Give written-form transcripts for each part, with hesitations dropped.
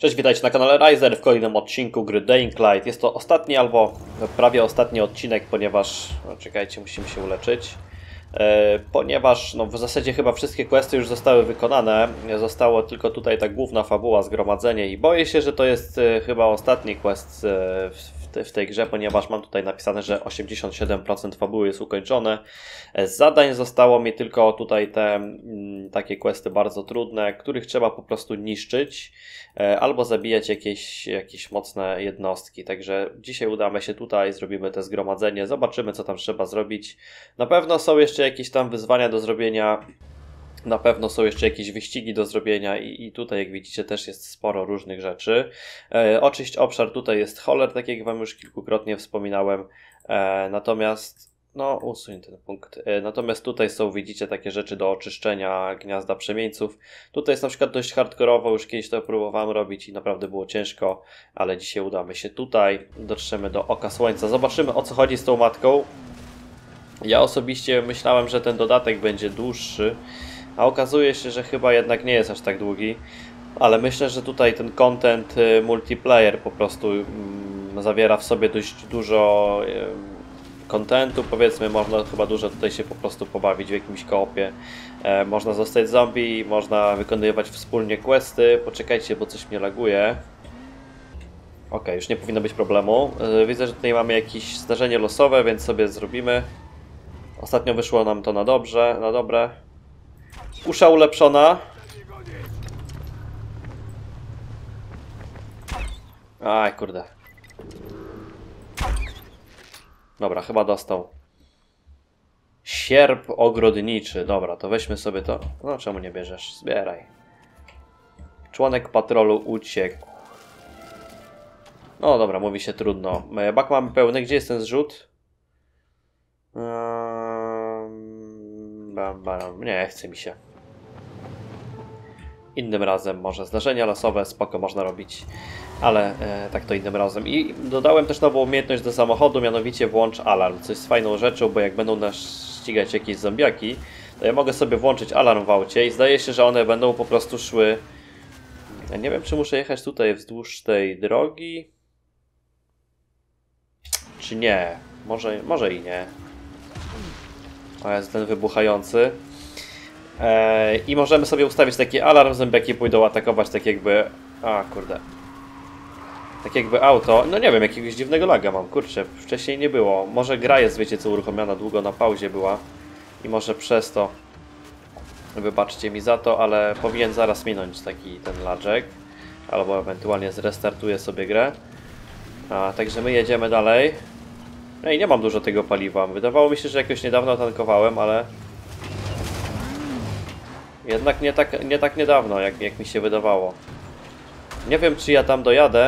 Cześć, witajcie na kanale Riser w kolejnym odcinku gry Dying Light. Jest to ostatni albo prawie ostatni odcinek, ponieważ... No, czekajcie, musimy się uleczyć. Ponieważ no, w zasadzie chyba wszystkie questy już zostały wykonane. Zostało tylko tutaj ta główna fabuła, zgromadzenie i boję się, że to jest chyba ostatni quest w tej grze, ponieważ mam tutaj napisane, że 87% fabuły jest ukończone. Z zadań zostało mi tylko tutaj te takie questy bardzo trudne, których trzeba po prostu niszczyć albo zabijać jakieś mocne jednostki. Także dzisiaj udamy się tutaj, zrobimy te zgromadzenie, zobaczymy co tam trzeba zrobić. Na pewno są jeszcze jakieś tam wyzwania do zrobienia. Na pewno są jeszcze jakieś wyścigi do zrobienia i tutaj jak widzicie też jest sporo różnych rzeczy. Oczyść obszar, tutaj jest Holler, tak jak wam już kilkukrotnie wspominałem. Natomiast, no usuń ten punkt. Natomiast tutaj są, widzicie, takie rzeczy do oczyszczenia gniazda przemieńców. Tutaj jest na przykład dość hardkorowo, już kiedyś to próbowałem robić i naprawdę było ciężko. Ale dzisiaj udamy się tutaj, dotrzemy do Oka Słońca. Zobaczymy o co chodzi z tą matką. Ja osobiście myślałem, że ten dodatek będzie dłuższy. A okazuje się, że chyba jednak nie jest aż tak długi. Ale myślę, że tutaj ten content multiplayer po prostu zawiera w sobie dość dużo contentu. Powiedzmy, można chyba dużo tutaj się po prostu pobawić w jakimś koopie. Można zostać zombie, można wykonywać wspólnie questy. Poczekajcie, bo coś mnie laguje. Ok, już nie powinno być problemu. Widzę, że tutaj mamy jakieś zdarzenie losowe, więc sobie zrobimy. Ostatnio wyszło nam to na dobrze, na dobre. Kusza ulepszona. Aj, kurde. Dobra, chyba dostał. Sierp ogrodniczy. Dobra, to weźmy sobie to. No, czemu nie bierzesz? Zbieraj. Członek patrolu uciekł. No dobra, mówi się trudno. Bak mamy pełny. Gdzie jest ten zrzut? Nie, chce mi się. Innym razem może. Zdarzenia losowe, spoko, można robić. Ale tak to innym razem. I dodałem też nową umiejętność do samochodu, mianowicie włącz alarm. Co jest fajną rzeczą, bo jak będą nas ścigać jakieś zombiaki, to ja mogę sobie włączyć alarm w aucie i zdaje się, że one będą po prostu szły... Ja nie wiem, czy muszę jechać tutaj wzdłuż tej drogi, czy nie. Może i nie. O, jest ten wybuchający. I możemy sobie ustawić taki alarm, zombiaki pójdą atakować tak jakby... A, kurde. Tak jakby auto... No nie wiem, jakiegoś dziwnego laga mam, kurczę. Wcześniej nie było. Może gra jest, wiecie co, uruchomiona długo na pauzie była. I może przez to... Wybaczcie mi za to, ale powinien zaraz minąć taki ten laczek. Albo ewentualnie zrestartuję sobie grę. Także my jedziemy dalej. No i nie mam dużo tego paliwa. Wydawało mi się, że jakoś niedawno tankowałem, ale... Jednak nie tak niedawno, jak mi się wydawało. Nie wiem, czy ja tam dojadę.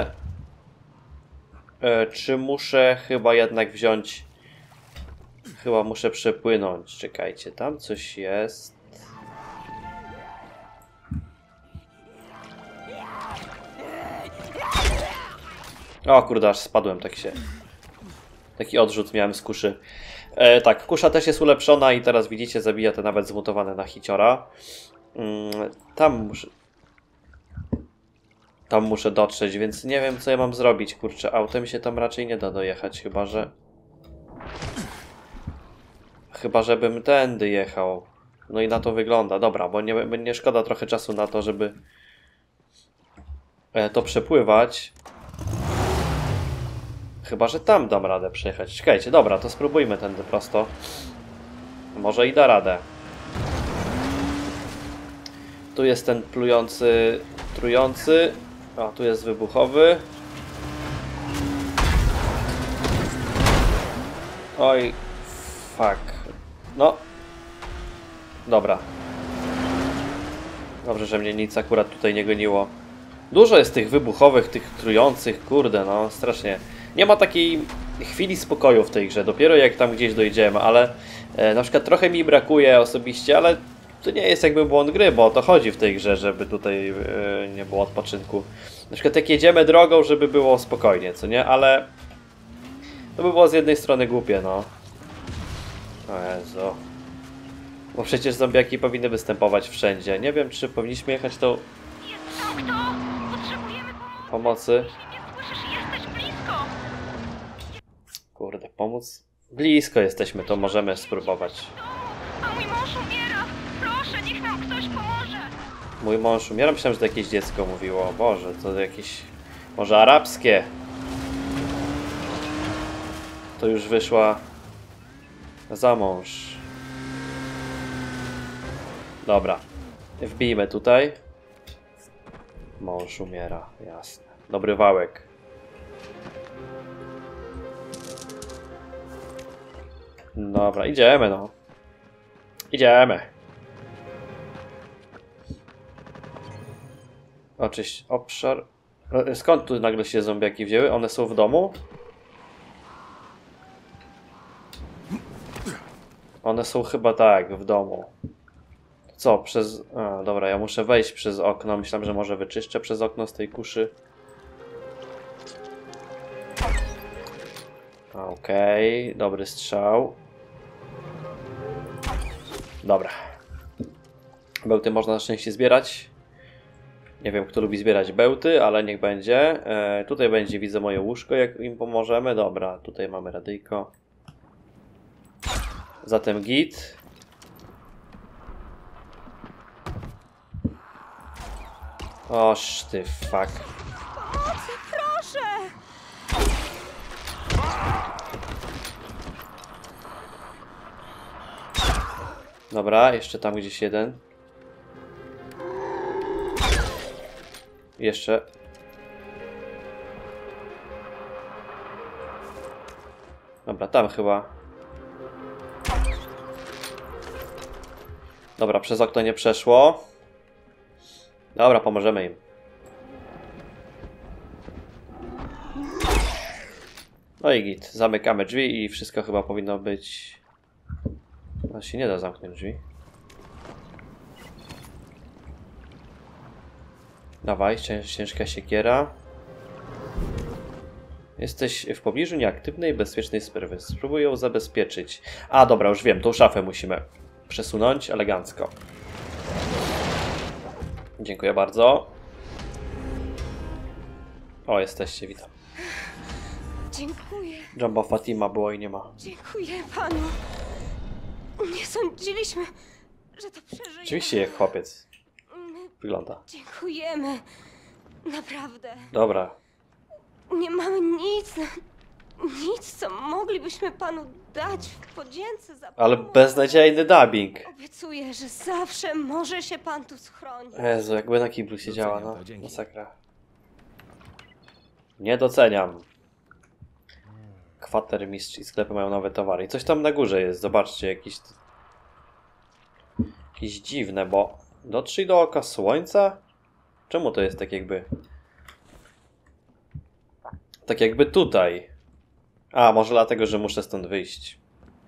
Czy muszę chyba jednak wziąć... Chyba muszę przepłynąć. Czekajcie, tam coś jest. O kurde, aż spadłem, tak się... Taki odrzut miałem z kuszy. Tak, kusza też jest ulepszona i teraz widzicie, zabija te nawet zmutowane na hiciora. Tam muszę dotrzeć, więc nie wiem co ja mam zrobić, kurczę. Autem się tam raczej nie da dojechać, chyba że... Chyba żebym tędy jechał. No i na to wygląda. Dobra, bo nie szkoda trochę czasu na to, żeby to przepływać. Chyba że tam dam radę przejechać. Czekajcie, dobra, to spróbujmy tędy prosto. Może i da radę. Tu jest ten plujący, trujący. A, tu jest wybuchowy. Oj, fuck. No. Dobra. Dobrze, że mnie nic akurat tutaj nie goniło. Dużo jest tych wybuchowych, tych trujących, kurde, no strasznie. Nie ma takiej chwili spokoju w tej grze, dopiero jak tam gdzieś dojdziemy, ale na przykład trochę mi brakuje osobiście, ale to nie jest jakby błąd gry, bo o to chodzi w tej grze, żeby tutaj nie było odpoczynku. Na przykład jak jedziemy drogą, żeby było spokojnie, co nie, ale to by było z jednej strony głupie, no. O Jezu. Bo przecież zombiaki powinny występować wszędzie. Nie wiem, czy powinniśmy jechać tą... Jest to kto? Potrzebujemy pomocy. Pomocy. Nie słyszysz, jesteś blisko! Kurde, pomóc? Blisko jesteśmy, to możemy spróbować. A mój mąż umiera! Proszę, niech nam ktoś pomoże! Mój mąż umiera? Myślałem, że to jakieś dziecko mówiło. O Boże, to jakieś... Może arabskie? To już wyszła za mąż. Dobra. Wbijmy tutaj. Mąż umiera, jasne. Dobry wałek. Dobra, idziemy no. Idziemy. Oczyść obszar. Skąd tu nagle się zombiaki wzięły? One są w domu? One są chyba tak, w domu. Co, przez... A, dobra, ja muszę wejść przez okno. Myślałem, że może wyczyszczę przez okno z tej kuszy. Okej, dobry strzał. Dobra. Bełty można na szczęście zbierać. Nie wiem, kto lubi zbierać bełty, ale niech będzie. Tutaj będzie, widzę, moje łóżko, jak im pomożemy. Dobra, tutaj mamy radyjko. Zatem git. Oż ty fuck. Pomocy, proszę! Dobra, jeszcze tam gdzieś jeden. Jeszcze. Dobra, tam chyba. Dobra, przez okno nie przeszło. Dobra, pomożemy im. No i git. Zamykamy drzwi i wszystko chyba powinno być... No się nie da zamknąć drzwi. Dawaj, ciężka siekiera. Jesteś w pobliżu nieaktywnej, bezpiecznej sprawy. Spróbuj ją zabezpieczyć. A, dobra, już wiem, tą szafę musimy przesunąć elegancko. Dziękuję bardzo. O, jesteście, witam. Dziękuję. Jumbo Fatima było i nie ma. Dziękuję panu. Nie sądziliśmy, że to przeżyjemy. Oczywiście jak chłopiec wygląda. Dziękujemy. Naprawdę. Dobra. Nie mamy nic, co moglibyśmy panu dać w podzięce za pomoc. Ale beznadziejny dubbing. Obiecuję, że zawsze może się pan tu schronić. Jezu, jakby na kiblu siedziała, no. to, dzięki. Masakra. Nie doceniam. Kwatermistrz i sklepy mają nowe towary. I coś tam na górze jest, zobaczcie, jakieś dziwne, bo dotrzyj do oka słońca? Czemu to jest tak jakby... Tak jakby tutaj. A, może dlatego, że muszę stąd wyjść.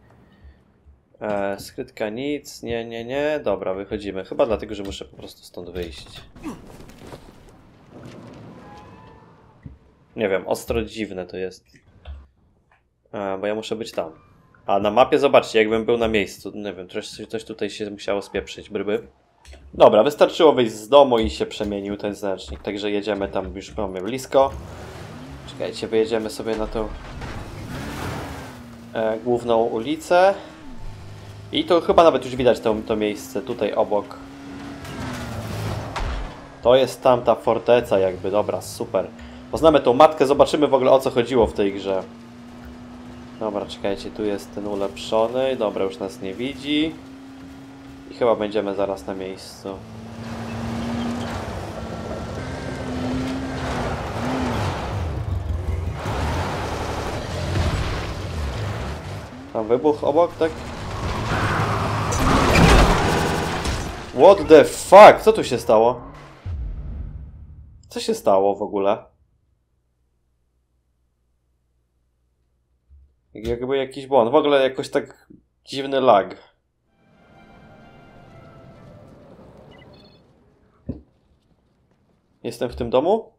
Skrytka nic, nie. Dobra, wychodzimy. Chyba dlatego, że muszę po prostu stąd wyjść. Nie wiem, ostro dziwne to jest. Bo ja muszę być tam. A na mapie, zobaczcie, jakbym był na miejscu. Nie wiem, coś tutaj się musiało spieprzyć, bryby. Dobra, wystarczyło wyjść z domu i się przemienił ten znacznik. Także jedziemy tam, już mamy blisko. Czekajcie, wyjedziemy sobie na tą główną ulicę. I to chyba nawet już widać to miejsce tutaj obok. To jest tamta forteca jakby, dobra, super. Poznamy tą matkę, zobaczymy w ogóle o co chodziło w tej grze. Dobra, czekajcie, tu jest ten ulepszony. Dobra, już nas nie widzi. I chyba będziemy zaraz na miejscu. Tam wybuch obok, tak? What the fuck? Co tu się stało? Co się stało w ogóle? Jakby jakiś błąd. W ogóle jakoś tak dziwny lag. Jestem w tym domu?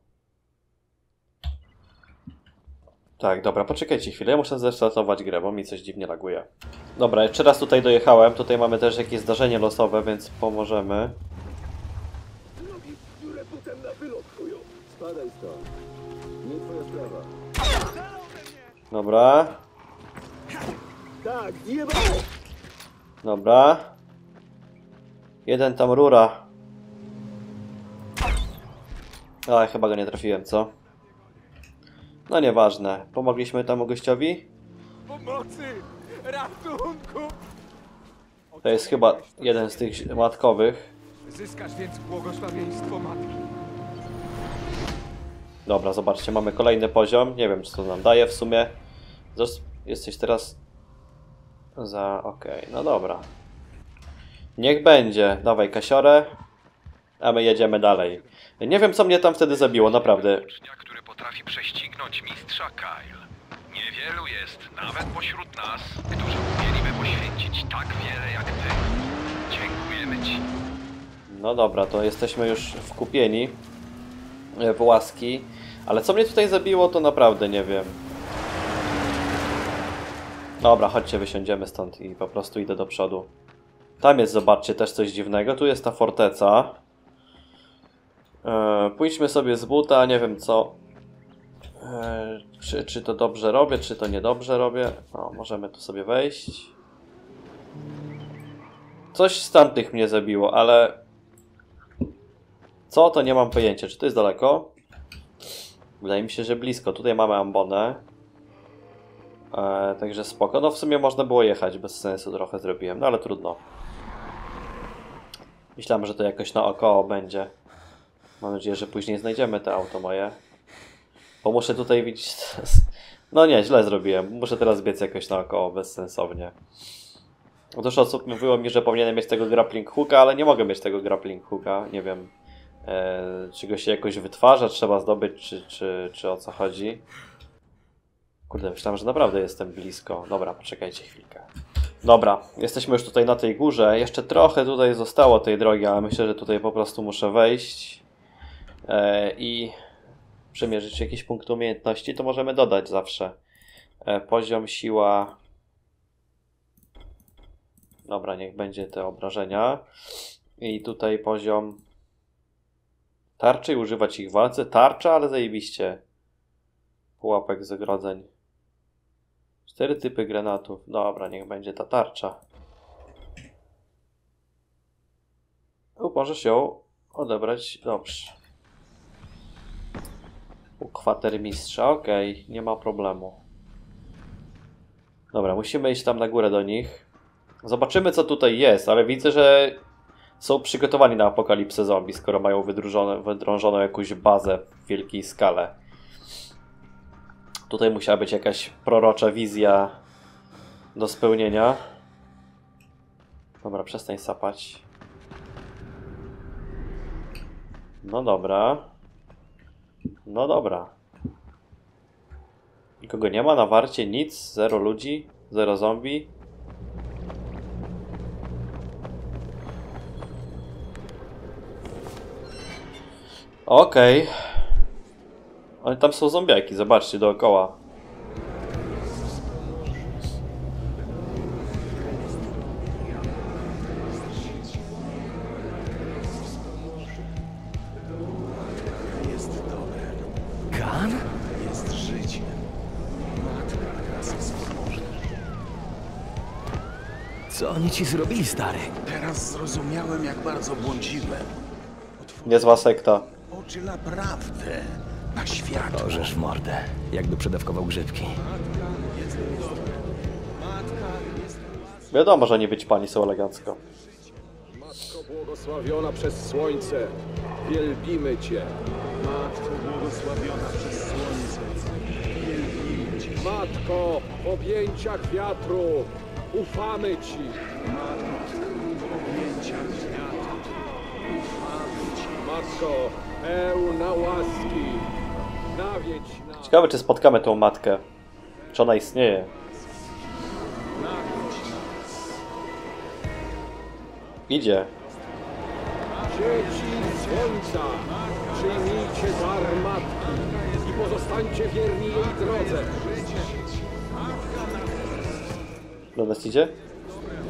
Tak, dobra, poczekajcie chwilę. Ja muszę zrestartować grę, bo mi coś dziwnie laguje. Dobra, jeszcze raz tutaj dojechałem. Tutaj mamy też jakieś zdarzenie losowe, więc pomożemy. Drogi, które potem na wylot chują. Spadaj Dobra. Dobra. Jeden tam rura. A, chyba go nie trafiłem, co? No nieważne. Pomogliśmy temu gościowi? Pomocy! Ratunku! To jest chyba jeden z tych matkowych. Zyskasz więc błogosławieństwo matki. Dobra, zobaczcie, mamy kolejny poziom. Nie wiem, czy to nam daje w sumie. Jesteś teraz za... Okej, no dobra. Niech będzie. Dawaj kasiorę. A my jedziemy dalej. Nie wiem, co mnie tam wtedy zabiło, naprawdę. Ucznia, który potrafi prześcignąć mistrza Kyle. Niewielu jest, nawet pośród nas, którzy umieliby poświęcić tak wiele jak ty. Dziękujemy ci. No dobra, to jesteśmy już wkupieni w łaski. Ale co mnie tutaj zabiło, to naprawdę nie wiem. Dobra, chodźcie, wysiądziemy stąd i po prostu idę do przodu. Tam jest, zobaczcie, też coś dziwnego. Tu jest ta forteca. Pójdźmy sobie z buta, nie wiem co. Czy to dobrze robię, czy to niedobrze robię. No, możemy tu sobie wejść. Coś z tamtych mnie zabiło, ale... Co, to nie mam pojęcia. Czy to jest daleko? Wydaje mi się, że blisko. Tutaj mamy ambonę. Także spoko. No w sumie można było jechać, bez sensu trochę zrobiłem, no ale trudno. Myślałem, że to jakoś naokoło będzie. Mam nadzieję, że później znajdziemy te auto moje. Bo muszę tutaj widzieć... No nie, źle zrobiłem. Muszę teraz biec jakoś naokoło, bezsensownie. Dużo osób mówiło mi, że powinienem mieć tego grappling hooka, ale nie mogę mieć tego grappling hooka. Nie wiem, czy go się jakoś wytwarza, trzeba zdobyć, czy o co chodzi. Kurde, myślałem, że naprawdę jestem blisko. Dobra, poczekajcie chwilkę. Dobra, jesteśmy już tutaj na tej górze. Jeszcze trochę tutaj zostało tej drogi, ale myślę, że tutaj po prostu muszę wejść i przemierzyć jakiś punkt umiejętności. To możemy dodać zawsze. Poziom, siła. Dobra, niech będzie te obrażenia. I tutaj poziom tarczy i używać ich w walce. Tarcza, ale zajebiście. Pułapek z ogrodzeń. 4 typy granatów. Dobra, niech będzie ta tarcza. Możesz ją odebrać. Dobrze. U kwatermistrza. Okej, nie ma problemu. Dobra, musimy iść tam na górę do nich. Zobaczymy, co tutaj jest, ale widzę, że są przygotowani na apokalipsę zombie, skoro mają wydrążoną jakąś bazę w wielkiej skale. Tutaj musiała być jakaś prorocza wizja do spełnienia. Dobra, przestań sapać. No dobra. No dobra. Nikogo nie ma na warcie, nic, 0 ludzi, 0 zombie. Okej. Ale tam są zombiaki, zobaczcie dookoła. Kan? Jest życiem. Co oni ci zrobili, stary? Teraz zrozumiałem, jak bardzo błądziłem. Niezła sekta. Oczy naprawdę na światło. Orzesz w mordę, jakby przedawkował grzybki. Wiadomo, że nie wyćpani są elegancko. Matko błogosławiona przez słońce, wielbimy Cię. Matko błogosławiona przez słońce. Wielbimy Cię. Matko, w objęciach wiatru, ufamy Ci. Matko, pełna łaski, nawiedź nas. Ciekawe, czy spotkamy tą matkę. Czy ona istnieje? Idzie. Dzieci słońca, przyjmijcie dar matki i pozostańcie wierni jej drodze. Do nas idzie?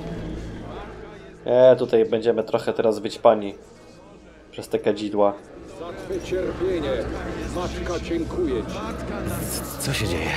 Tutaj będziemy trochę teraz wyćpani przez te kadzidła. Za twe cierpienie. Matka dziękuję ci. Co się dzieje?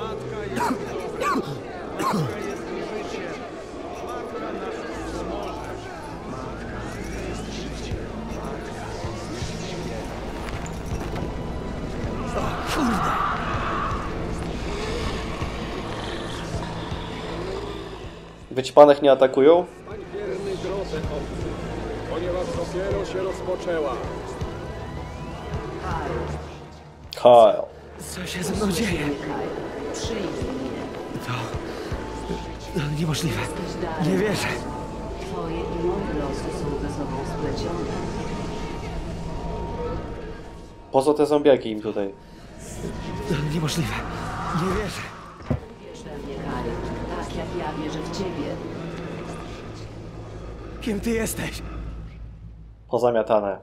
Wyćpanych nie atakują? Stań wierny drodze obcy, ponieważ dopiero się rozpoczęła. Kyle. Co się ze mną dzieje? To niemożliwe. Nie wierzę. Twoje i moje losy są ze sobą splecione. Po co te zombiaki im tutaj? To niemożliwe. Nie wierzę. Wierz we mnie, Kyle, tak jak ja wierzę w ciebie. Kim ty jesteś? Pozamiatane.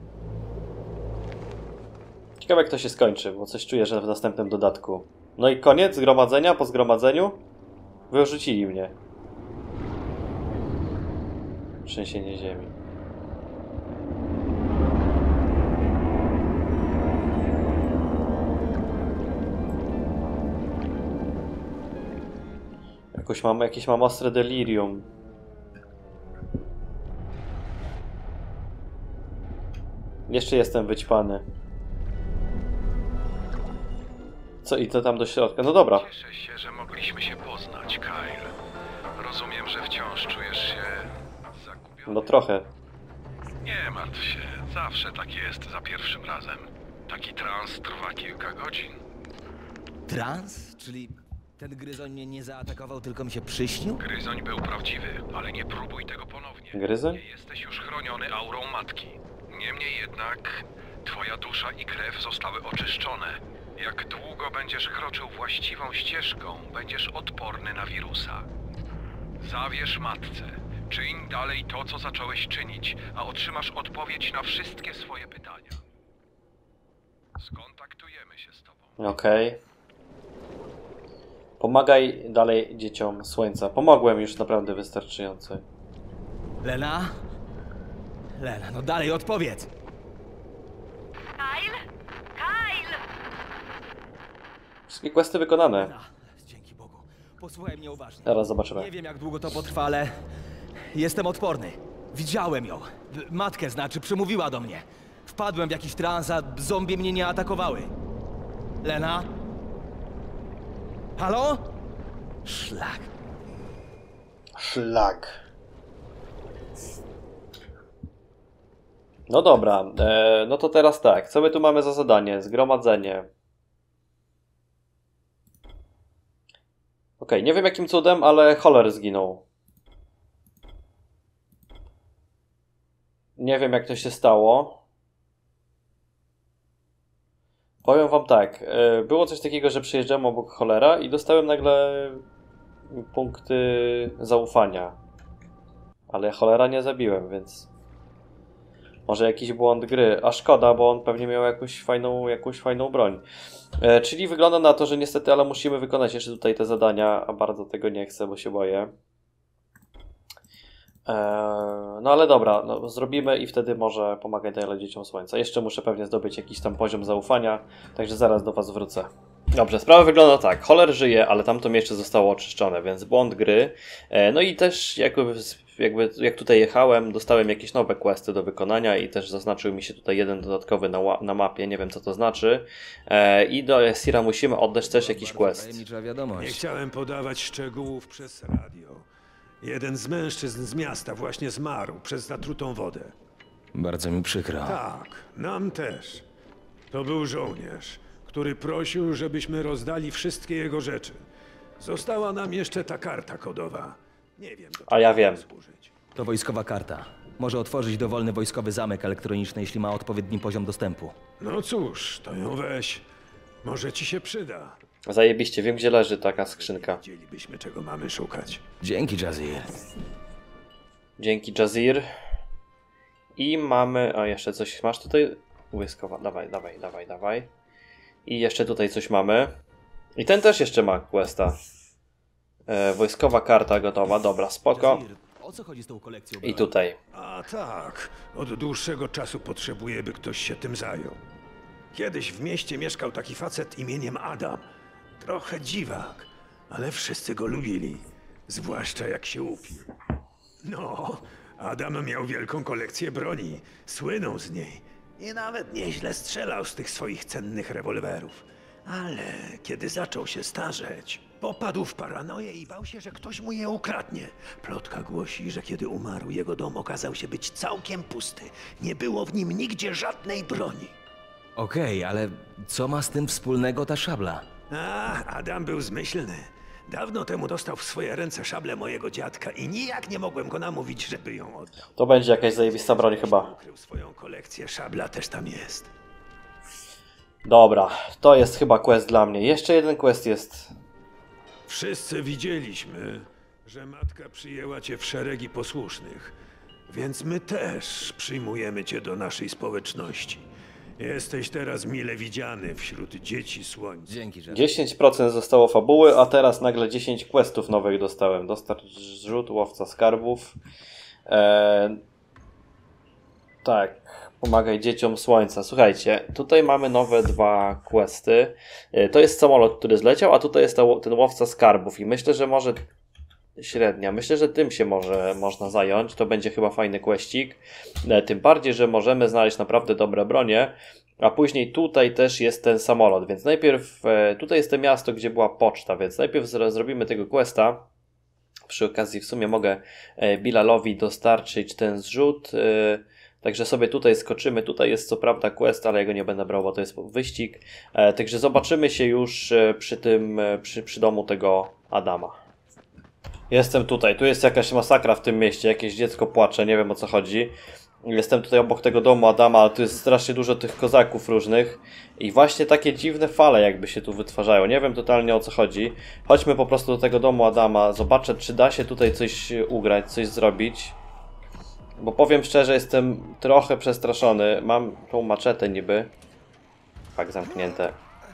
Ciekawe jak to się skończy, bo coś czuję, że w następnym dodatku. No i koniec zgromadzenia, po zgromadzeniu wyrzucili mnie. Trzęsienie ziemi. Jakieś mam ostre delirium. Jeszcze jestem wyćpany. Co i to tam do środka? No dobra. Cieszę się, że mogliśmy się poznać, Kyle. Rozumiem, że wciąż czujesz się zagubiony. No trochę. Nie martw się, zawsze tak jest za pierwszym razem. Taki trans trwa kilka godzin. Trans? Czyli ten gryzoń mnie nie zaatakował, tylko mi się przyśnił? Gryzoń był prawdziwy, ale nie próbuj tego ponownie. Gryzoń? Nie jesteś już chroniony aurą matki. Niemniej jednak twoja dusza i krew zostały oczyszczone. Jak długo będziesz kroczył właściwą ścieżką, będziesz odporny na wirusa. Zawierz matce. Czyń dalej to, co zacząłeś czynić, a otrzymasz odpowiedź na wszystkie swoje pytania. Skontaktujemy się z tobą. Okej. Pomagaj dalej dzieciom słońca. Pomogłem już naprawdę wystarczająco. Lena? Lena, no dalej odpowiedz! Kyle? Kyle! Wszystkie questy wykonane. Lena, dzięki Bogu. Posłuchaj mnie uważnie. Zaraz zobaczymy. Nie wiem, jak długo to potrwa, ale jestem odporny. Widziałem ją. Matkę znaczy, przemówiła do mnie. Wpadłem w jakiś trans, a zombie mnie nie atakowały. Lena? Halo? Szlak. Szlak. No dobra, no to teraz tak. Co my tu mamy za zadanie? Zgromadzenie. Okej, nie wiem jakim cudem, ale Holler zginął. Nie wiem jak to się stało. Powiem wam tak, było coś takiego, że przyjeżdżałem obok Hollera i dostałem nagle punkty zaufania. Ale Hollera nie zabiłem, więc może jakiś błąd gry. A szkoda, bo on pewnie miał jakąś fajną broń. Czyli wygląda na to, że niestety, ale musimy wykonać jeszcze tutaj te zadania, a bardzo tego nie chcę, bo się boję. No ale dobra, no, zrobimy i wtedy może pomagać dalej dzieciom słońca. Jeszcze muszę pewnie zdobyć jakiś tam poziom zaufania, także zaraz do was wrócę. Dobrze, sprawa wygląda tak. Holler żyje, ale tamto miejsce zostało oczyszczone, więc błąd gry. No i też jak tutaj jechałem, dostałem jakieś nowe questy do wykonania i też zaznaczył mi się tutaj jeden dodatkowy na mapie, nie wiem co to znaczy. I do Esira musimy oddać też jakiś quest. Tajemnicza Nie wiadomość. chciałem podawać szczegółów przez radio. Jeden z mężczyzn z miasta właśnie zmarł przez zatrutą wodę. Bardzo mi przykro. Tak, nam też. To był żołnierz, który prosił, żebyśmy rozdali wszystkie jego rzeczy. Została nam jeszcze ta karta kodowa. Nie wiem, do A ja czego wiem. służyć. To wojskowa karta. Może otworzyć dowolny wojskowy zamek elektroniczny, jeśli ma odpowiedni poziom dostępu. No cóż, to ją weź. Może ci się przyda. Zajebiście, wiem gdzie leży taka skrzynka. Wiedzielibyśmy, czego mamy szukać. Dzięki, Jazir. Dzięki Jazir. I mamy... A jeszcze coś masz tutaj? Błyskowa, dawaj. I jeszcze tutaj coś mamy. I ten też jeszcze ma questa. Wojskowa karta gotowa, dobra, spoko. Jazir, o co chodzi z tą kolekcją? I tutaj. A tak, od dłuższego czasu potrzebuję, by ktoś się tym zajął. Kiedyś w mieście mieszkał taki facet imieniem Adam. Trochę dziwak, ale wszyscy go lubili. Zwłaszcza jak się upił. No, Adam miał wielką kolekcję broni. Słynął z niej. I nawet nieźle strzelał z tych swoich cennych rewolwerów. Ale kiedy zaczął się starzeć, popadł w paranoję i bał się, że ktoś mu je ukradnie. Plotka głosi, że kiedy umarł, jego dom okazał się być całkiem pusty. Nie było w nim nigdzie żadnej broni. Okej, ale co ma z tym wspólnego ta szabla? Adam był zmyślny. Dawno temu dostał w swoje ręce szablę mojego dziadka i nijak nie mogłem go namówić, żeby ją oddał. To będzie jakaś zajebista broń chyba. Ukrył swoją kolekcję, szabla też tam jest. Dobra, to jest chyba quest dla mnie. Jeszcze jeden quest jest. Wszyscy widzieliśmy, że matka przyjęła cię w szeregi posłusznych, więc my też przyjmujemy cię do naszej społeczności. Jesteś teraz mile widziany wśród dzieci słońca. Dzięki, że... 10% zostało fabuły, a teraz nagle 10 questów nowych dostałem. Dostarcz zrzut, łowca skarbów. Tak, pomagaj dzieciom słońca. Słuchajcie, tutaj mamy nowe 2 questy. To jest samolot, który zleciał, a tutaj jest ten łowca skarbów. I myślę, że może średnia. Myślę, że tym się można zająć. To będzie chyba fajny questik. Tym bardziej, że możemy znaleźć naprawdę dobre bronie. A później tutaj też jest ten samolot. Więc najpierw tutaj jest to miasto, gdzie była poczta. Więc najpierw zrobimy tego questa. Przy okazji w sumie mogę Bilalowi dostarczyć ten zrzut. Także sobie tutaj skoczymy. Tutaj jest co prawda quest, ale ja go nie będę brał, bo to jest wyścig. Także zobaczymy się już przy domu tego Adama. Jestem tutaj. Tu jest jakaś masakra w tym mieście. Jakieś dziecko płacze. Nie wiem o co chodzi. Jestem tutaj obok tego domu Adama, ale tu jest strasznie dużo tych kozaków różnych. I właśnie takie dziwne fale jakby się tu wytwarzają. Nie wiem totalnie o co chodzi. Chodźmy po prostu do tego domu Adama. Zobaczę, czy da się tutaj coś ugrać, coś zrobić. Bo powiem szczerze, jestem trochę przestraszony. Mam tą maczetę niby. Tak, zamknięte.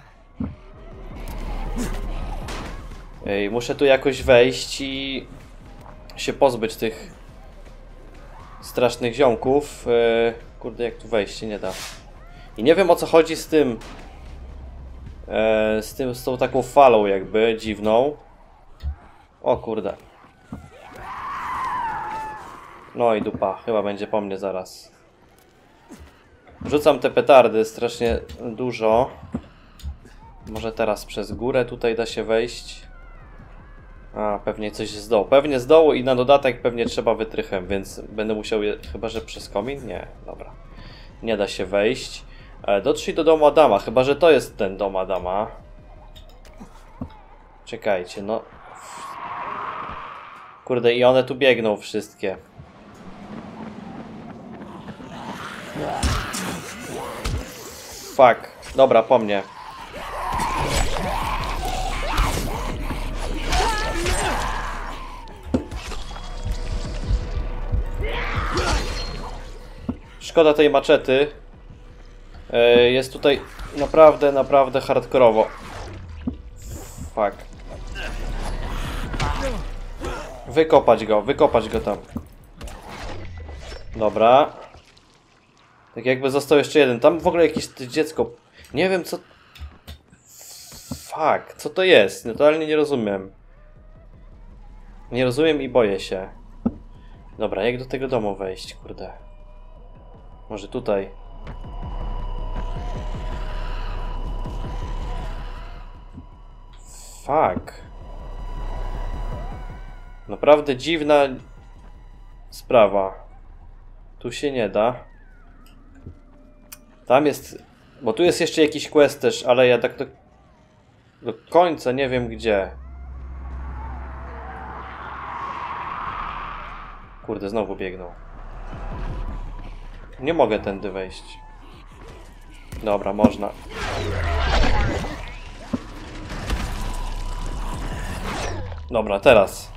Ej, muszę tu jakoś wejść i się pozbyć tych strasznych ziomków. Kurde, jak tu wejść się nie da. I nie wiem o co chodzi z tym. Z tą taką falą jakby dziwną. O kurde. No i dupa, chyba będzie po mnie zaraz. Rzucam te petardy strasznie dużo. Może teraz przez górę tutaj da się wejść. A, pewnie coś z dołu. Pewnie z dołu i na dodatek pewnie trzeba wytrychem, więc będę musiał je... Chyba, że przez komin? Nie, dobra. Nie da się wejść. Dotrzyj do domu Adama, chyba, że to jest ten dom Adama. Czekajcie, no... Kurde, i one tu biegną wszystkie. Fuck. Dobra, po mnie. Szkoda tej maczety. Jest tutaj naprawdę hardkorowo. Fuck. Wykopać go tam. Dobra. Tak jakby został jeszcze jeden. Tam w ogóle jakieś dziecko. Nie wiem co... Fuck, co to jest? Totalnie nie rozumiem. Nie rozumiem i boję się. Dobra, jak do tego domu wejść, kurde. Może tutaj. Fuck. Naprawdę dziwna sprawa. Tu się nie da. Tam jest... Bo tu jest jeszcze jakiś quest też, ale ja tak do końca nie wiem gdzie. Kurde, znowu biegną. Nie mogę tędy wejść. Dobra, można. Dobra, teraz.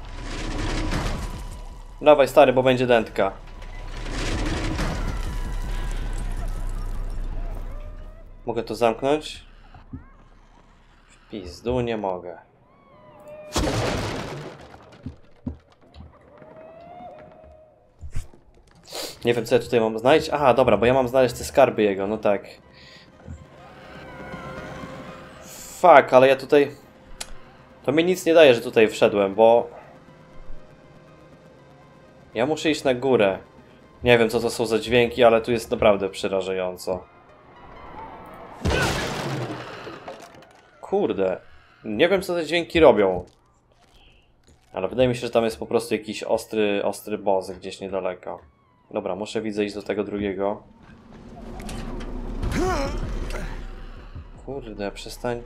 Dawaj stary, bo będzie dętka. Mogę to zamknąć? W pizdu nie mogę. Nie wiem, co ja tutaj mam znaleźć. Aha, dobra, bo ja mam znaleźć te skarby jego, no tak. Fuck, ale ja tutaj... To mi nic nie daje, że tutaj wszedłem, bo... Ja muszę iść na górę. Nie wiem, co to są za dźwięki, ale tu jest naprawdę przerażająco. Kurde. Nie wiem, co te dźwięki robią. Ale wydaje mi się, że tam jest po prostu jakiś ostry boss gdzieś niedaleko. Dobra, muszę widzę iść do tego drugiego. Kurde, przestań.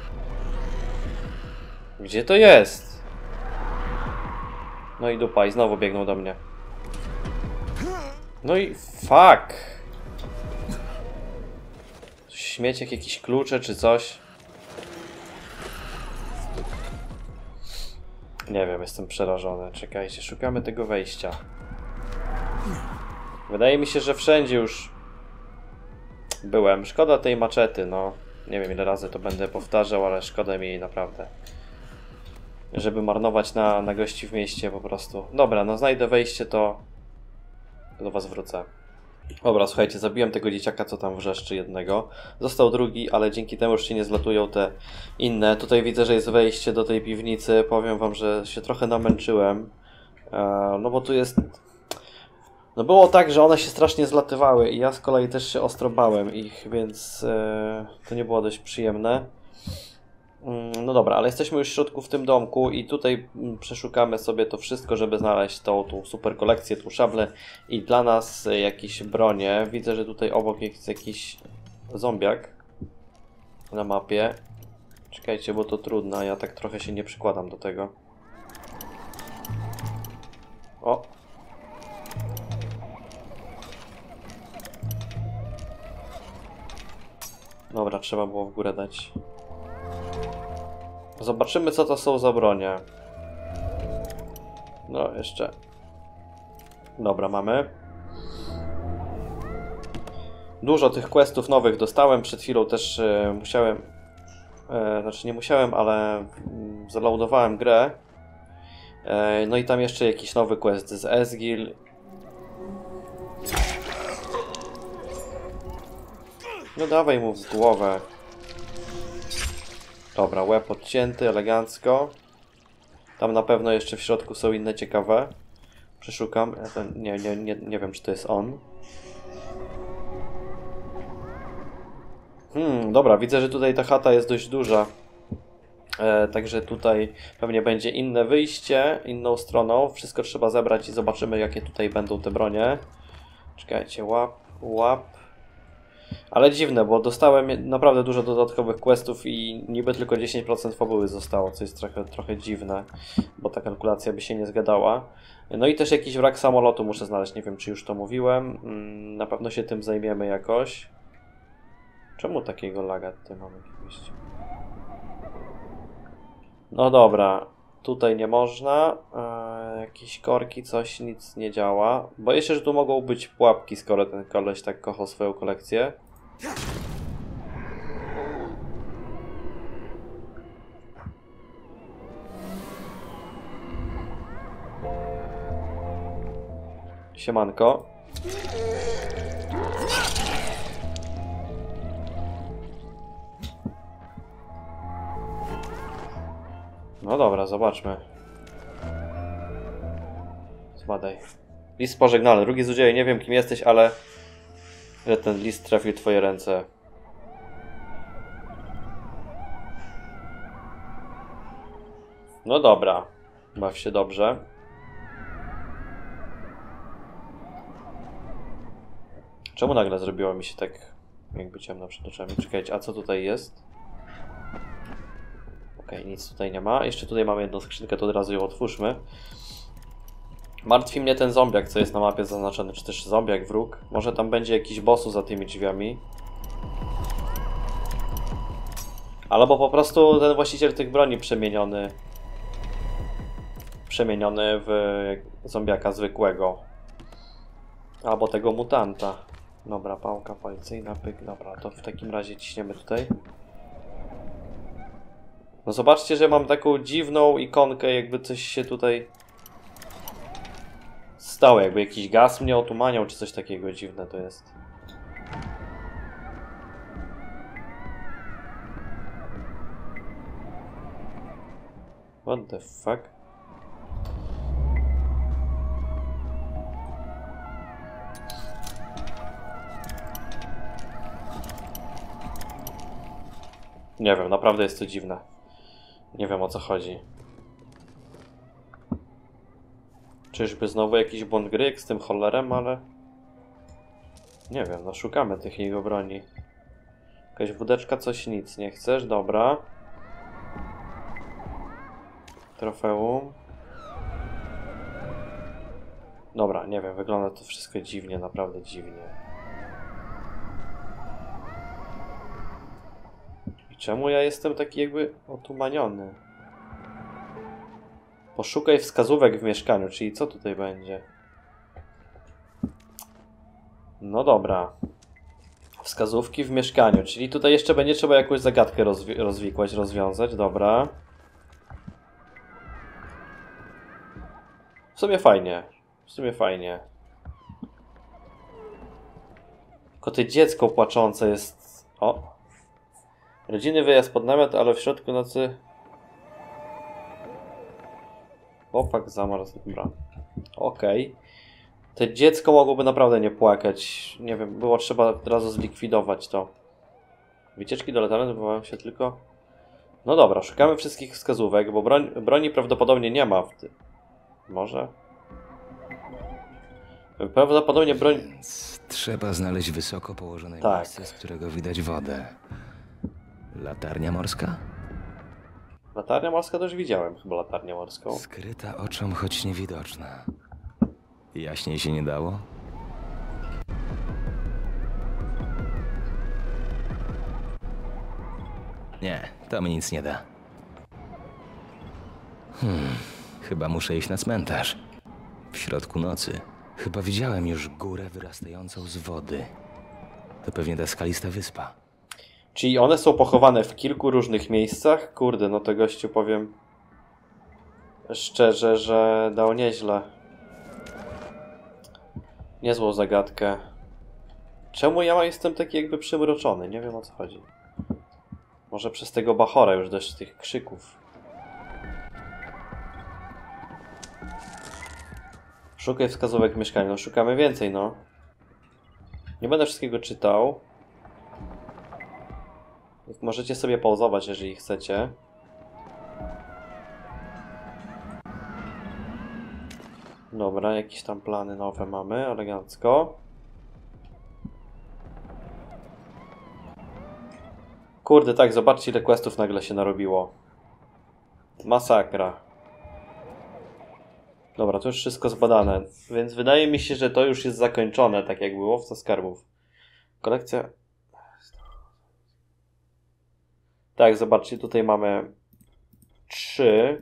Gdzie to jest? No i dupa, i znowu biegną do mnie. No i fuck. Śmieciek, jakieś klucze czy coś. Nie wiem, jestem przerażony. Czekajcie, szukamy tego wejścia. Wydaje mi się, że wszędzie już byłem. Szkoda tej maczety, no. Nie wiem, ile razy to będę powtarzał, ale szkoda mi jej naprawdę. Żeby marnować na gości w mieście po prostu. Dobra, no znajdę wejście, to do was wrócę. Dobra, słuchajcie, zabiłem tego dzieciaka, co tam wrzeszczy jednego. Został drugi, ale dzięki temu już się nie zlatują te inne. Tutaj widzę, że jest wejście do tej piwnicy. Powiem wam, że się trochę namęczyłem. No bo tu jest... No było tak, że one się strasznie zlatywały i ja z kolei też się ostro bałem ich, więc to nie było dość przyjemne. No dobra, ale jesteśmy już w środku w tym domku i tutaj przeszukamy sobie to wszystko, żeby znaleźć tą super kolekcję, tą szablę i dla nas jakieś bronie. Widzę, że tutaj obok jest jakiś zombiak na mapie. Czekajcie, bo to trudno, ja tak trochę się nie przykładam do tego. O! Dobra, trzeba było w górę dać. Zobaczymy, co to są za bronie. No, jeszcze. Dobra, mamy. Dużo tych questów nowych dostałem. Przed chwilą też musiałem... Znaczy nie musiałem, ale zaloadowałem grę. No i tam jeszcze jakiś nowy quest z Esgil. No dawaj mu w głowę. Dobra, łeb odcięty, elegancko. Tam na pewno jeszcze w środku są inne ciekawe. Przeszukam. Nie wiem, czy to jest on. Dobra, widzę, że tutaj ta chata jest dość duża. Także tutaj pewnie będzie inne wyjście, inną stroną. Wszystko trzeba zebrać i zobaczymy, jakie tutaj będą te bronie. Czekajcie, łap. Ale dziwne, bo dostałem naprawdę dużo dodatkowych questów i niby tylko 10% fabuły zostało, co jest trochę dziwne, bo ta kalkulacja by się nie zgadała. No i też jakiś wrak samolotu muszę znaleźć, nie wiem, czy już to mówiłem. Na pewno się tym zajmiemy jakoś. Czemu takiego laga tutaj mamy jakiegoś? No dobra, tutaj nie można. Jakieś korki, coś, nic nie działa. Boję się, że tu mogą być pułapki, skoro ten koleś tak kochał swoją kolekcję. Siemanko. No dobra, zobaczmy. Zbadaj. List pożegnalny. Drugi złodzieju, nie wiem kim jesteś, ale że ten list trafił w twoje ręce. No dobra. Baw się dobrze. Czemu nagle zrobiło mi się tak jakby ciemno przed oczami? Czekajcie, a co tutaj jest? Okej, nic tutaj nie ma. Jeszcze tutaj mamy jedną skrzynkę, to od razu ją otwórzmy. Martwi mnie ten zombiak, co jest na mapie zaznaczony, czy też zombiak, wróg. Może tam będzie jakiś bossu za tymi drzwiami. Albo po prostu ten właściciel tych broni przemieniony w zombiaka zwykłego. Albo tego mutanta. Dobra, pałka policyjna, pyk. Dobra, to w takim razie ciśniemy tutaj. No zobaczcie, że mam taką dziwną ikonkę, jakby coś się tutaj stało, jakby jakiś gaz mnie otumaniał, czy coś takiego. Dziwne to jest. What the fuck? Nie wiem, naprawdę jest to dziwne. Nie wiem, o co chodzi. Czyżby znowu jakiś błąd gry jak z tym Hollerem, ale... Nie wiem, no szukamy tych jego broni. Jakaś wódeczka, coś, nic nie chcesz, dobra. Trofeum. Dobra, nie wiem, wygląda to wszystko dziwnie, naprawdę dziwnie. I czemu ja jestem taki jakby otumaniony? Poszukaj wskazówek w mieszkaniu, czyli co tutaj będzie? No dobra. Wskazówki w mieszkaniu, czyli tutaj jeszcze będzie trzeba jakąś zagadkę rozwikłać, rozwiązać, dobra. W sumie fajnie. W sumie fajnie. Tylko to dziecko płaczące jest... O! Rodzinny wyjazd pod namiot, ale w środku nocy... Chłopak zamarzł. Dobra. Okej. To dziecko mogłoby naprawdę nie płakać. Nie wiem, było trzeba od razu zlikwidować to. Wycieczki do latarni odbywają się tylko... No dobra, szukamy wszystkich wskazówek, bo broni prawdopodobnie nie ma w tym. Może? Prawdopodobnie broń... Więc trzeba znaleźć wysoko położone Tak. miejsce, z którego widać wodę. Latarnia morska? Latarnia morska to już widziałem, chyba latarnię morską. Skryta oczom, choć niewidoczna. Jaśniej się nie dało? Nie, to mi nic nie da. Chyba muszę iść na cmentarz. W środku nocy. Chyba widziałem już górę wyrastającą z wody. To pewnie ta skalista wyspa. Czyli one są pochowane w kilku różnych miejscach? Kurde, no to gościu powiem szczerze, że dał nieźle. Niezłą zagadkę. Czemu ja jestem taki jakby przymroczony? Nie wiem, o co chodzi. Może przez tego Bachora już dość tych krzyków. Szukaj wskazówek w mieszkaniu. No szukamy więcej, no. Nie będę wszystkiego czytał. Możecie sobie pauzować, jeżeli chcecie. Dobra, jakieś tam plany nowe mamy, elegancko. Kurde, tak, zobaczcie ile questów nagle się narobiło. Masakra. Dobra, to już wszystko zbadane, więc wydaje mi się, że to już jest zakończone, tak jak było w skarbów. Kolekcja... Tak, zobaczcie, tutaj mamy 3.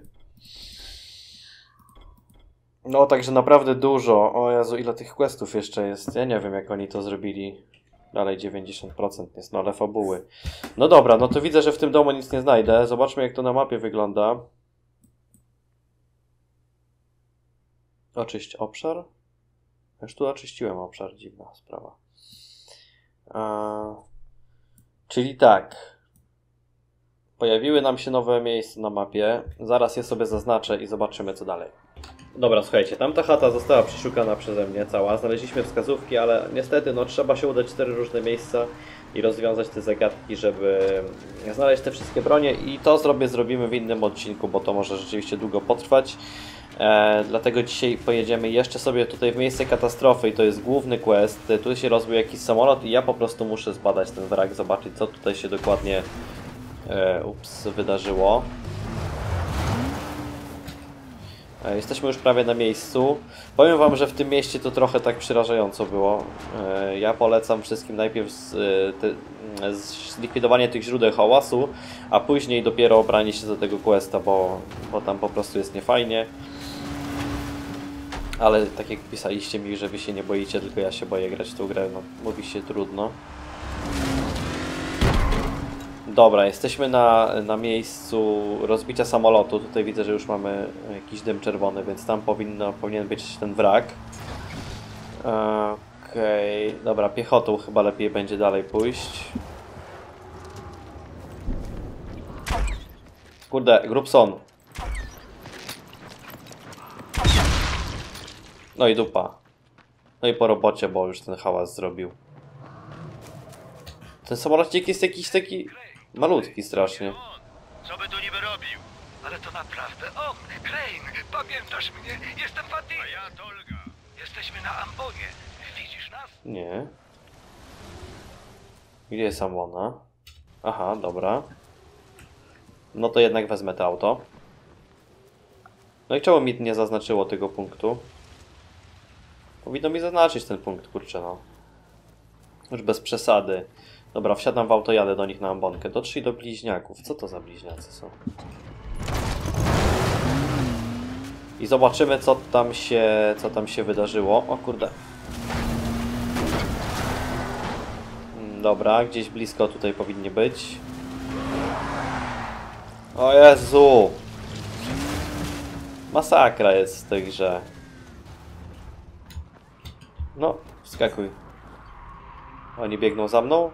No, także naprawdę dużo. O Jezu, ile tych questów jeszcze jest. Ja nie wiem, jak oni to zrobili. Dalej 90% jest, no ale fabuły. No dobra, no to widzę, że w tym domu nic nie znajdę. Zobaczmy, jak to na mapie wygląda. Oczyść obszar. Już tu oczyściłem obszar, dziwna sprawa. Czyli tak. Pojawiły nam się nowe miejsca na mapie. Zaraz je sobie zaznaczę i zobaczymy, co dalej. Dobra, słuchajcie, tamta chata została przeszukana przeze mnie cała. Znaleźliśmy wskazówki, ale niestety no trzeba się udać w 4 różne miejsca i rozwiązać te zagadki, żeby znaleźć te wszystkie bronie i to zrobimy w innym odcinku, bo to może rzeczywiście długo potrwać. Dlatego dzisiaj pojedziemy jeszcze sobie tutaj w miejsce katastrofy i to jest główny quest. Tu się rozbił jakiś samolot i ja po prostu muszę zbadać ten wrak, zobaczyć co tutaj się dokładnie wydarzyło. Jesteśmy już prawie na miejscu. Powiem wam, że w tym mieście to trochę tak przerażająco było. Ja polecam wszystkim najpierw zlikwidowanie tych źródeł hałasu, a później dopiero obranie się do tego questa, bo tam po prostu jest niefajnie. Ale tak jak pisaliście mi, że wy się nie boicie, tylko ja się boję grać w tą grę, no mówi się trudno. Dobra, jesteśmy na miejscu rozbicia samolotu. Tutaj widzę, że już mamy jakiś dym czerwony, więc tam powinien być ten wrak. Okej, dobra, piechotą chyba lepiej będzie dalej pójść. Kurde, Grubson. No i dupa. No i po robocie, bo już ten hałas zrobił. Ten samolocik jest jakiś taki malutki strasznie. Co by tu niby robił? Ale to naprawdę on, Crane. Pamiętasz mnie? Jestem Fatih. A ja Tolga. Jesteśmy na Ambonie. Widzisz nas? Nie. Gdzie jest Ambona? Aha, dobra. No to jednak wezmę to auto. No i czemu mi nie zaznaczyło tego punktu? Powinno mi zaznaczyć ten punkt, kurczę no. Już bez przesady. Dobra, wsiadam w auto, jadę do nich na ambonkę. Dotrzyj do bliźniaków. Co to za bliźniacy są? I zobaczymy, co tam się wydarzyło. O kurde. Dobra, gdzieś blisko tutaj powinni być. O Jezu! Masakra jest w tej grze. No, wskakuj. Oni biegną za mną?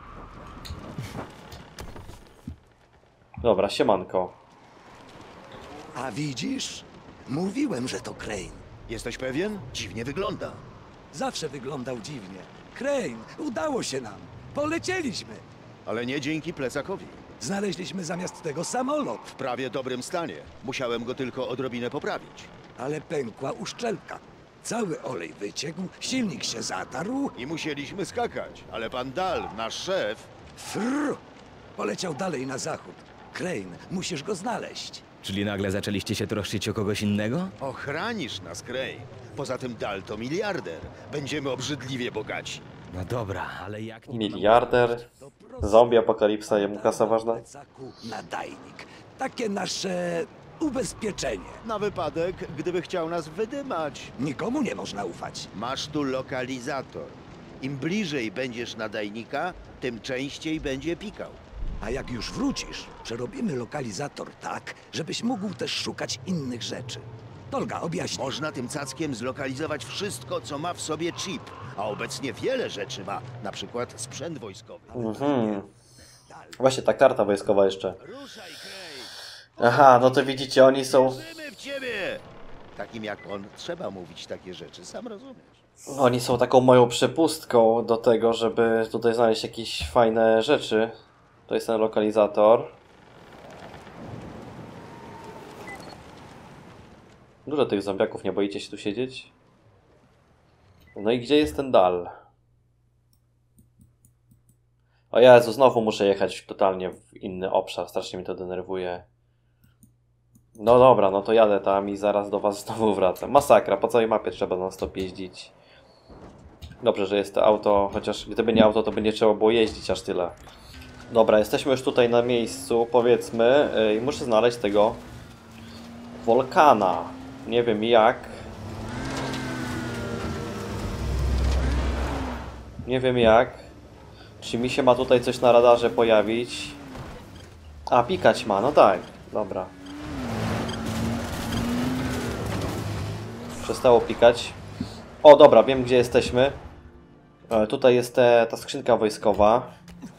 Dobra, siemanko. A widzisz? Mówiłem, że to Crane. Jesteś pewien? Dziwnie wygląda. Zawsze wyglądał dziwnie. Crane, udało się nam. Polecieliśmy. Ale nie dzięki plecakowi. Znaleźliśmy zamiast tego samolot, W prawie dobrym stanie. Musiałem go tylko odrobinę poprawić. ale pękła uszczelka. Cały olej wyciekł, silnik się zatarł. I musieliśmy skakać. Ale pan Dal, nasz szef... Frrr! Poleciał dalej na zachód. Crane, musisz go znaleźć. Czyli nagle zaczęliście się troszczyć o kogoś innego? Ochranisz nas, Crane. Poza tym Dal to miliarder. Będziemy obrzydliwie bogaci. No dobra, ale jak nie... Miliarder. Zombie apokalipsa, jemu kasa ważna? Plecaku nadajnik. Takie nasze ubezpieczenie. Na wypadek, gdyby chciał nas wydymać. Nikomu nie można ufać. Masz tu lokalizator. Im bliżej będziesz nadajnika, tym częściej będzie pikał. A jak już wrócisz, przerobimy lokalizator tak, żebyś mógł też szukać innych rzeczy. Tolga, objaśnij. Można tym cackiem zlokalizować wszystko, co ma w sobie chip. A obecnie wiele rzeczy ma, na przykład sprzęt wojskowy. Właśnie ta karta wojskowa jeszcze. Ruszaj, Crane! Aha, no to widzicie, oni są... Wierzymy w ciebie! Takim jak on trzeba mówić takie rzeczy, sam rozumiesz. Oni są taką moją przepustką do tego, żeby tutaj znaleźć jakieś fajne rzeczy. To jest ten lokalizator. Dużo tych zombiaków, nie boicie się tu siedzieć? No i gdzie jest ten Dal? O Jezu, znowu muszę jechać totalnie w inny obszar, strasznie mi to denerwuje. No dobra, no to jadę tam i zaraz do was znowu wracam. Masakra, po całej mapie trzeba non stop jeździć. Dobrze, że jest to auto, chociaż gdyby nie auto, to by nie trzeba było jeździć aż tyle. Dobra, jesteśmy już tutaj na miejscu, powiedzmy, i muszę znaleźć tego Volcana. Nie wiem jak. Nie wiem jak. Czy mi się ma tutaj coś na radarze pojawić? A, pikać ma, no tak. Dobra. Przestało pikać. O, dobra, wiem gdzie jesteśmy. Tutaj jest ta skrzynka wojskowa.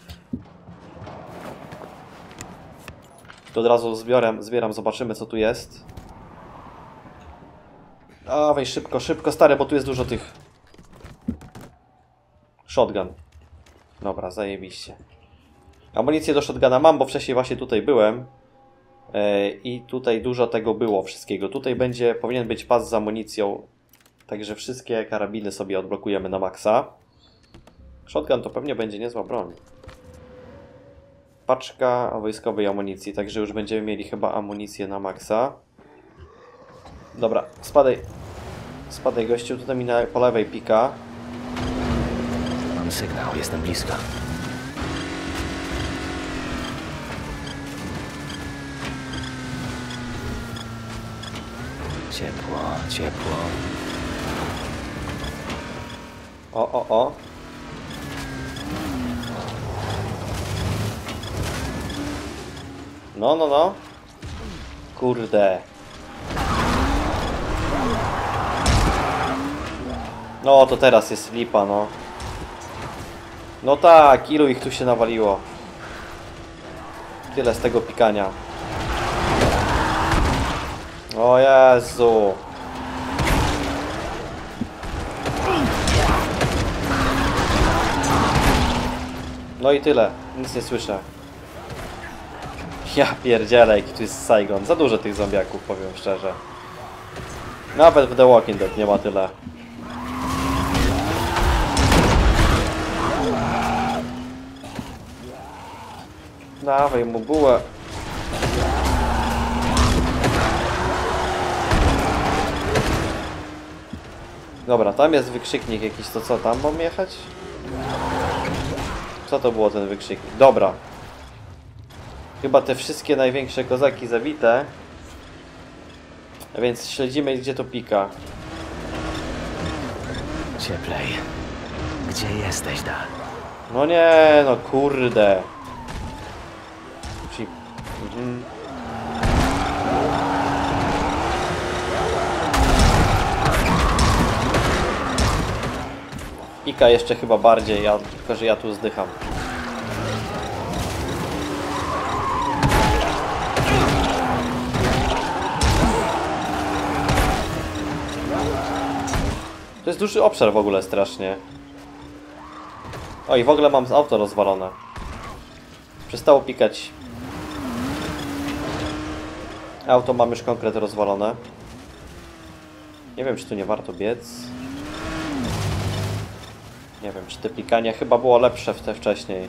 To od razu zbieram, zobaczymy co tu jest. Dawaj, szybko, szybko, stary, bo tu jest dużo tych... Shotgun. Dobra, zajebiście. Amunicję do shotguna mam, bo wcześniej właśnie tutaj byłem. I tutaj dużo tego było, wszystkiego. Tutaj powinien być pas z amunicją. Także wszystkie karabiny sobie odblokujemy na maksa. Shotgun to pewnie będzie niezła broń. Paczka wojskowej amunicji, także już będziemy mieli chyba amunicję na maksa. Dobra, spadaj. Spadaj gościu, tutaj mi po lewej pika. Mam sygnał, jestem blisko. Ciepło, ciepło. O. No, no, no. Kurde. No, to teraz jest lipa, no. No tak, ilu ich tu się nawaliło. Tyle z tego pikania. O Jezu. No i tyle. Nic nie słyszę. Ja pierdzielę, jaki tu jest Saigon. Za dużo tych zombiaków, powiem szczerze. Nawet w The Walking Dead nie ma tyle. Dawaj mu bułę. Dobra, tam jest wykrzyknik jakiś, to co, tam mam jechać? Co to było ten wykrzyknik? Dobra. Chyba te wszystkie największe kozaki zabite. A więc śledzimy, gdzie to pika. Cieplej. Gdzie jesteś, Dal? No nie, no kurde. Pika jeszcze chyba bardziej, tylko że ja tu zdycham. To jest duży obszar w ogóle strasznie. O i w ogóle mam auto rozwalone. Przestało pikać. Auto mam już konkretnie rozwalone. Nie wiem, czy tu nie warto biec. Nie wiem, czy te pikanie chyba było lepsze wcześniej.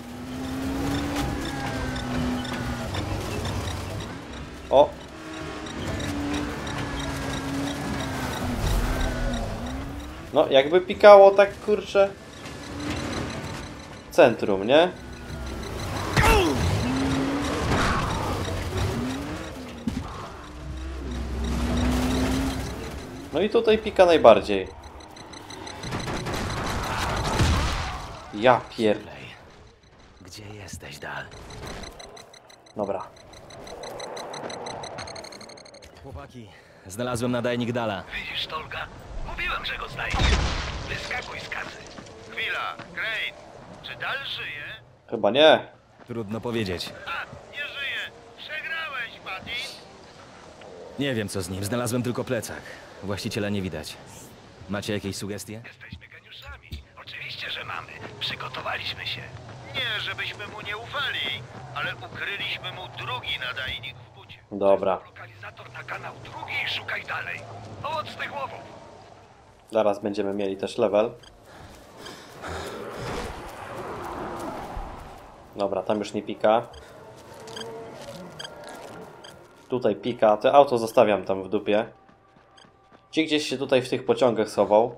O! No, jakby pikało tak, kurczę. Centrum, nie? No i tutaj pika najbardziej. Ja pierdolę. Gdzie jesteś, Dal? Dobra. Chłopaki, znalazłem nadajnik Dala. Widzisz, Tolga? Mówiłem, że go znajdziesz. Wyskakuj z kazy. Chwila, Crane, czy Dal żyje? Chyba nie. Trudno powiedzieć. A, nie żyje. Przegrałeś, buddy. Nie wiem, co z nim. Znalazłem tylko plecak. Właściciela nie widać. Macie jakieś sugestie? Jesteśmy geniuszami. Oczywiście, że mamy. Przygotowaliśmy się. Nie, żebyśmy mu nie ufali, ale ukryliśmy mu drugi nadajnik w bucie. Dobra. Lokalizator na kanał drugi i szukaj dalej. Owocnych łowów. Zaraz będziemy mieli też level. Dobra, tam już nie pika. Tutaj pika. To auto zostawiam tam w dupie. Ci gdzieś się tutaj w tych pociągach schował.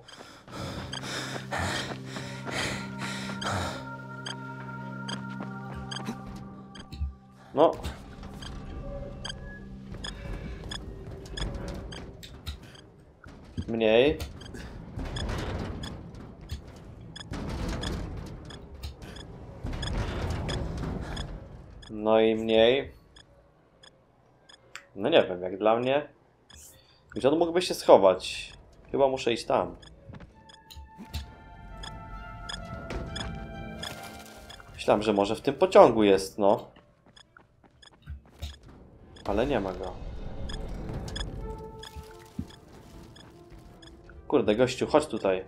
No. Mniej. No i mniej. No nie wiem, jak dla mnie. Gdzie on mógłby się schować? Chyba muszę iść tam. Myślałem, że może w tym pociągu jest, no. Ale nie ma go. Kurde, gościu, chodź tutaj.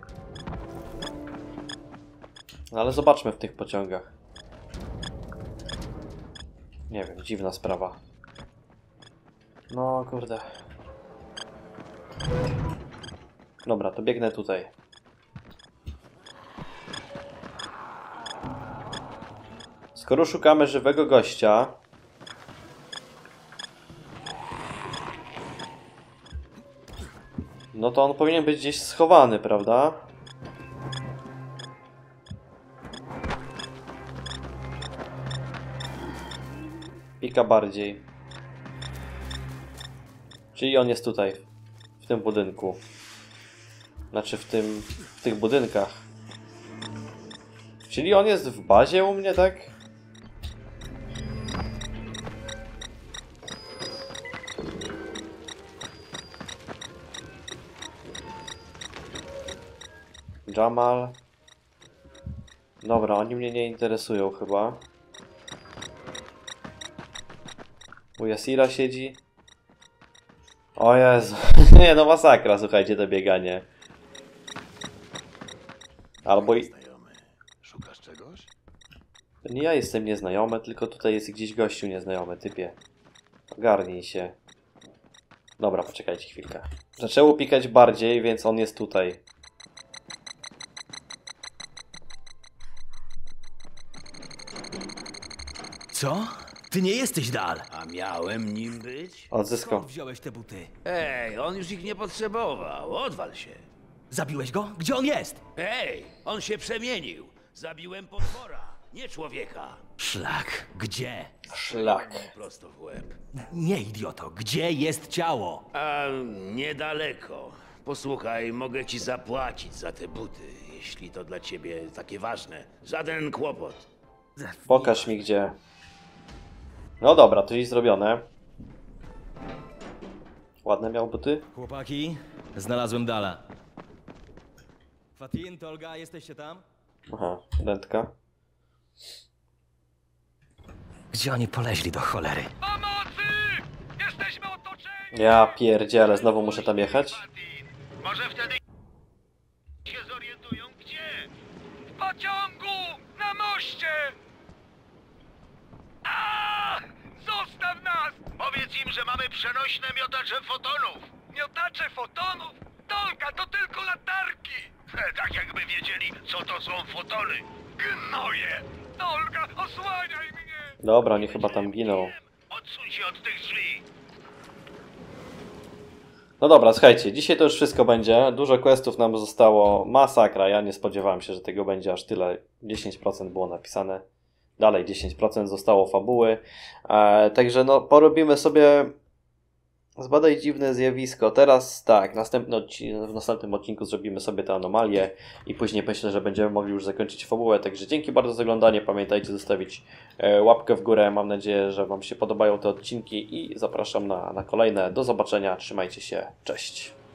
No ale zobaczmy w tych pociągach. Nie wiem, dziwna sprawa. No, kurde. Dobra, to biegnę tutaj. Skoro szukamy żywego gościa, no to on powinien być gdzieś schowany, prawda? Pika bardziej. Czyli on jest tutaj, w tym budynku. Znaczy w tych budynkach. Czyli on jest w bazie u mnie, tak? Jamal. Dobra, oni mnie nie interesują chyba. U Yasira siedzi. O Jezu, nie no masakra, słuchajcie, to bieganie. Albo i... Szukasz czegoś? To nie ja jestem nieznajomy, tylko tutaj jest gdzieś gościu nieznajomy, typie. Ogarnij się. Dobra, poczekajcie chwilkę. Zaczęło pikać bardziej, więc on jest tutaj. Co? Ty nie jesteś Dal. A miałem nim być? Odzyskał. Skąd wziąłeś te buty? Ej, on już ich nie potrzebował. Odwal się. Zabiłeś go? Gdzie on jest? Ej, on się przemienił. Zabiłem potwora, nie człowieka. Szlak. Gdzie? Szlak. Prosto w łeb. Nie, idioto. Gdzie jest ciało? A niedaleko. Posłuchaj, mogę ci zapłacić za te buty, jeśli to dla ciebie takie ważne. Żaden kłopot. Pokaż mi gdzie. No dobra, to jest zrobione. Ładne miał buty. Chłopaki, znalazłem Dala. Fatin, Tolga, jesteście tam? Aha, dętka. Gdzie oni poleźli do cholery? Pomocy! Jesteśmy otoczeni! Ja pierdzielę, znowu muszę tam jechać? Może wtedy się zorientują gdzie? W pociągu! Na moście! A! Zostaw nas! Powiedz im, że mamy przenośne miotacze fotonów! Miotacze fotonów? Tolka, to tylko latarki! Tak jakby wiedzieli, co to są fotony. Gnoje! Tolka, osłaniaj mnie! Dobra, oni chyba tam giną. Odsuń się od tych drzwi! No dobra, słuchajcie, dzisiaj to już wszystko będzie. Dużo questów nam zostało. Masakra, ja nie spodziewałem się, że tego będzie aż tyle. 10% było napisane. Dalej 10% zostało fabuły. Także no, porobimy sobie... Zbadaj dziwne zjawisko. Teraz tak, w następnym odcinku zrobimy sobie te anomalie i później myślę, że będziemy mogli już zakończyć fabułę. Także dzięki bardzo za oglądanie. Pamiętajcie zostawić łapkę w górę. Mam nadzieję, że Wam się podobają te odcinki i zapraszam na kolejne. Do zobaczenia. Trzymajcie się. Cześć.